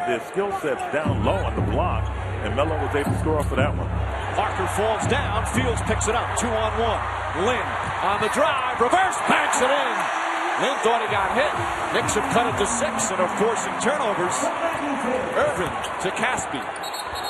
their skill sets down low on the block, and Melo was able to score off of that one. Parker falls down. Fields picks it up. 2-on-1. Lynn on the drive. Reverse. Banks it in. Lynn thought he got hit. Knicks have cut it to 6 and are forcing turnovers. Irvin to Caspi.